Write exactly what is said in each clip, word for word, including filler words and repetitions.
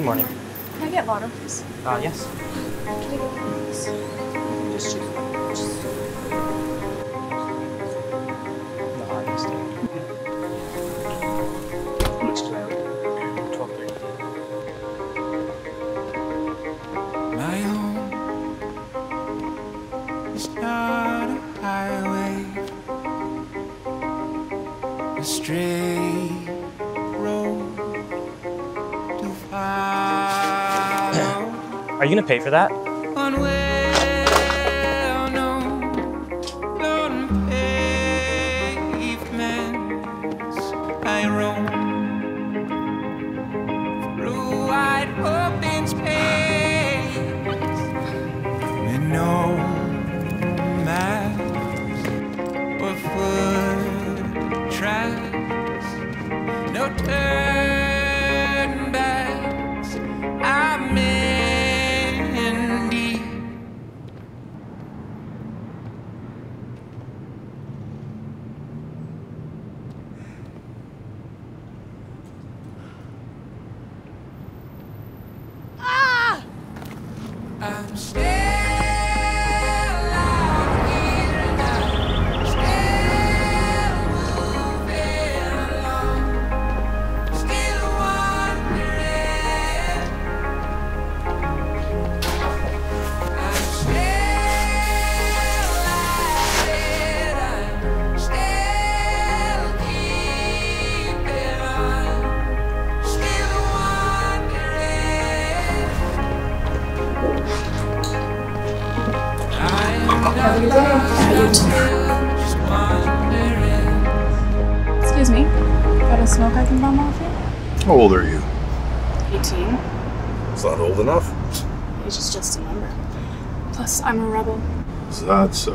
Good morning. Can I get water, please? Uh, yes. Can I get water, please? Just choose one. Just... No, I understand. How much do I owe? twelve thirty. My home is not a highway, a straight road to follow. Are you gonna pay for that? On well-known golden pavements I roam through wide open space with no maps or foot tracks, no turn backs. I'm in deep. Ah! I'm still out here now, still moving along, still wondering. I'm still at it, I'm still keeping on, still wondering. Have a good day. Just wondering. Excuse me. Got a smoke I can bum off you? How old are you? eighteen. It's not old enough. Age is just a number. Plus, I'm a rebel. Is that so?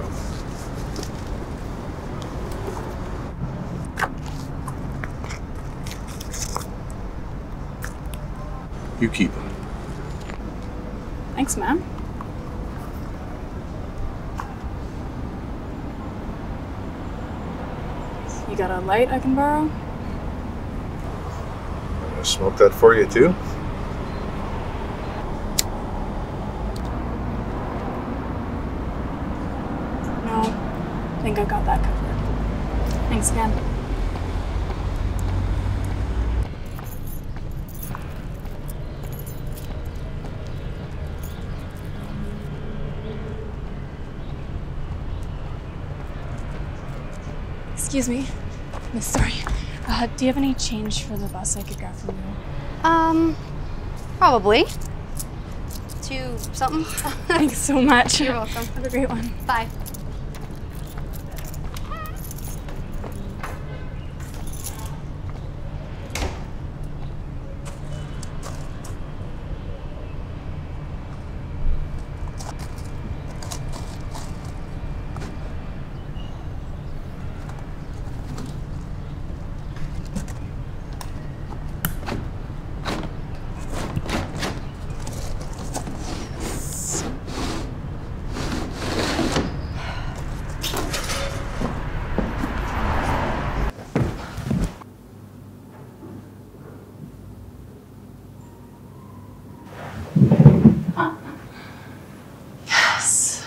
You keep them. Thanks, man. You got a light I can borrow? I'm gonna smoke that for you too. No. I think I got that covered. Thanks again. Excuse me. Miss, sorry. Uh, do you have any change for the bus I could grab from you? Um, probably. Two something. Thanks so much. You're welcome. Have a great one. Bye. Yes.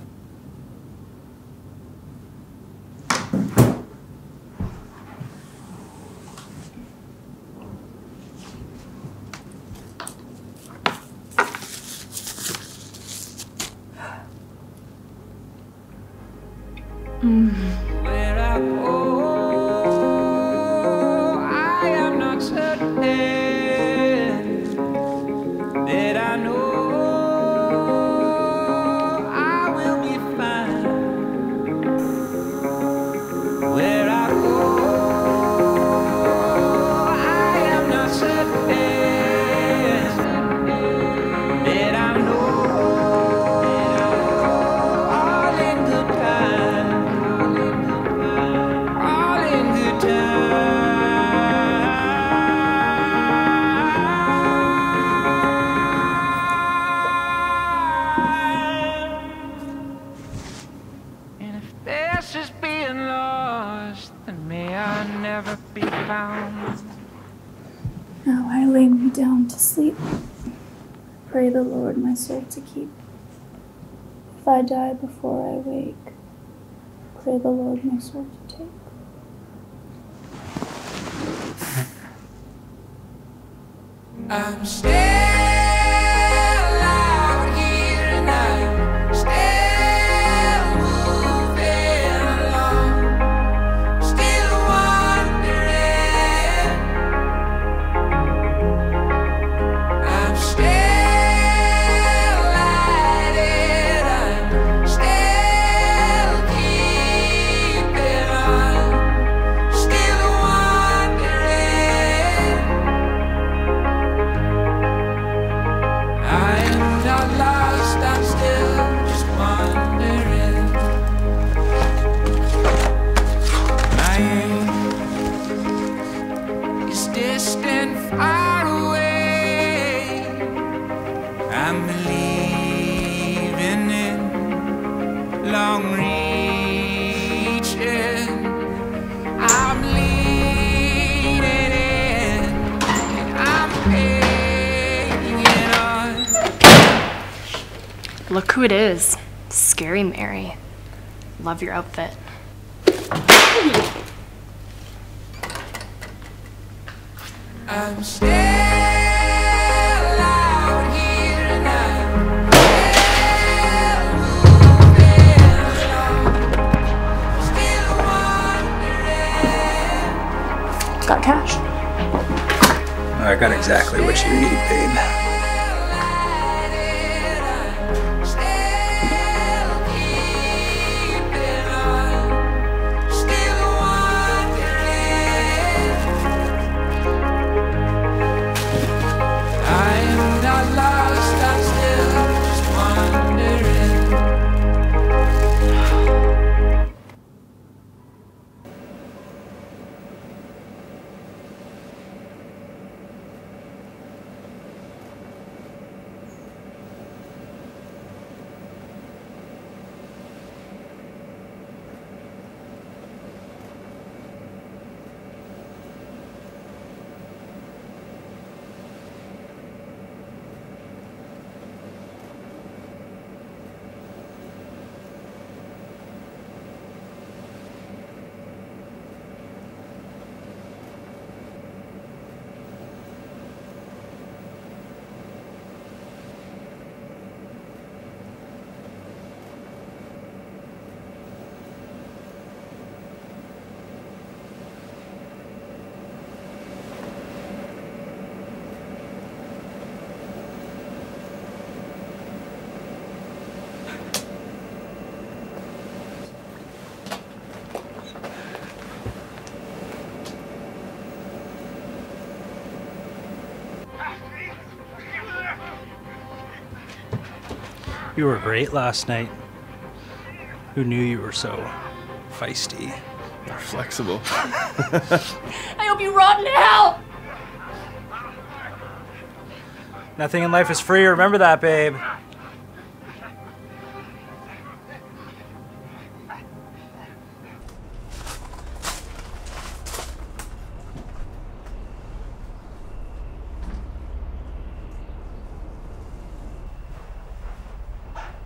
Mm. Where I go, I am not certain that I know I will be fine. Where I go, I am not certain that I know all in good time. All in good time. And if this is being lost, then may I never be found. Now I lay me down to sleep. sleep, pray the Lord my soul to keep. If I die before I wake, pray the Lord my soul to take. I'm still out here and I'm still moving along, still wondering. I'm still at it, I'm still keeping on, still wondering. I'm not lost, I'm still just wondering. My aim is distant, far away. I'm believing in long reaching. I'm leading in, and I'm hanging on. Look who it is. Scary Mary. Love your outfit. I'm still out here and I'm still moving along, still wondering. Got cash? I got exactly what you need, babe. You were great last night. Who knew you were so feisty? You're flexible. I hope you rot in hell! Nothing in life is free, remember that, babe.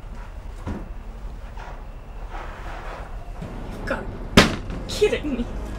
God, kidding me.